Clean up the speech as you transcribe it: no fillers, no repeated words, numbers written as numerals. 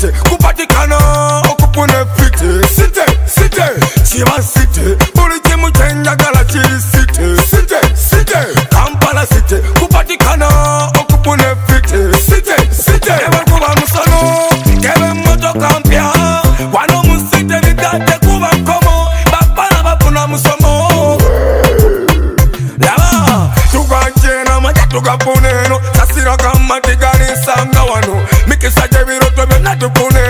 city kupatikana okupune fiti city chiba city buli kimu kyenjagala kiri city Kampala city kupatikana okupune fiti city ebakuba musono kebe motoka mpya wano mu city bigate kuba nkomo bapala bafuna musomo laba tugajena maja tugapuneno sasira kama tigani sanga wano mikisa jebiroto byonna tupune